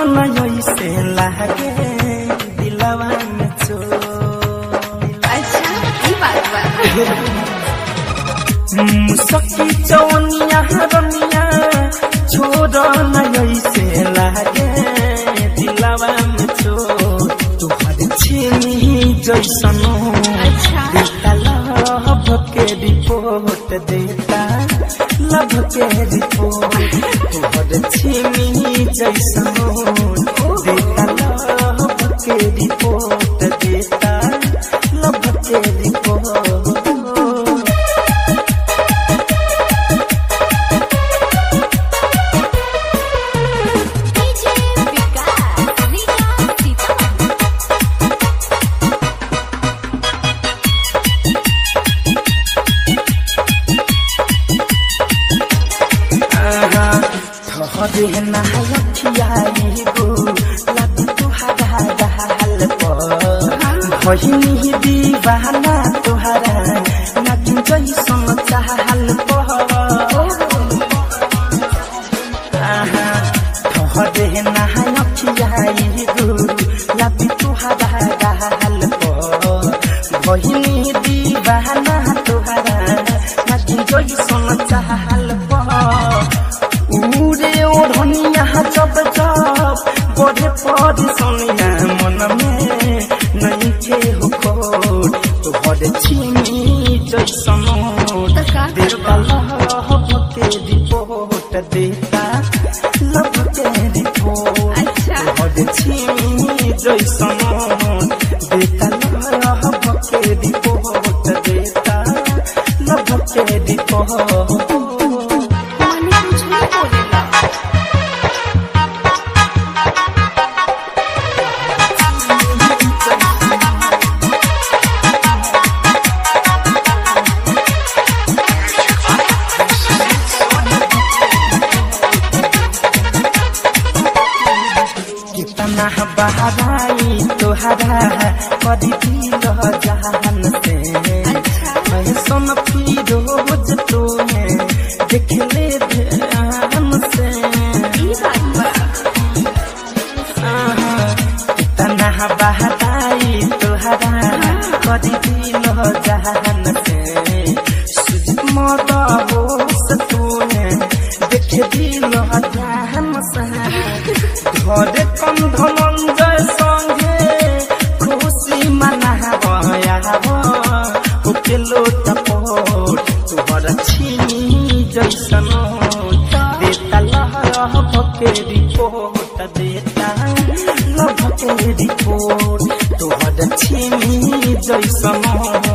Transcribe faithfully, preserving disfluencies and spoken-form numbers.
न से लागे दिलवा में चो। अच्छा ई बात बा। सखी चौनिया रमिया छोड़ न से लागे दिलवा में चो। तुहर छेनी जैसनो देता लभ के रिपोर्ट देता लभ के रिपोर्ट। तुहर छेनी जैसनो देता लभ के रिपोर्ट देता लभ के रिपोर्ट। हरे नहाई गो लग तुहरा डाल भहिनी दीवाना तुहरा नागिन जैसन चाहल हरे नहाई गो लग तुहरा डाल भहिनी दीवाना तुहरा नागिन जैसन चाहल उरे ओढ़निया जब जब बढ़े पड़ सोनिया मन में नहीं थे हो खोट। तुहर छीनी जैसनो देता लभ के रिपोर्ट देता लभ के रिपोर्ट। तुहर छीनी जैसनो देता लभ के रिपोर्ट देता लभ के रिपोर्ट। कितना बहराई तुहरा कदी दिल जहान से। मैं सुन फिरोज तुम्हें देख ले ध्यान से। कितना बहराई तुहरा कदी दिल जहान से। सुजित मत होश तुम्हें देख दिल ध्यान से। घरे कम धनंजय संगे खुशी मनाब होकेलो टपोट। तुहर छीनी जैसनो देता लभ के रिपोर्ट देता लभ के रिपोर्ट। तुहर छीनी जैसनो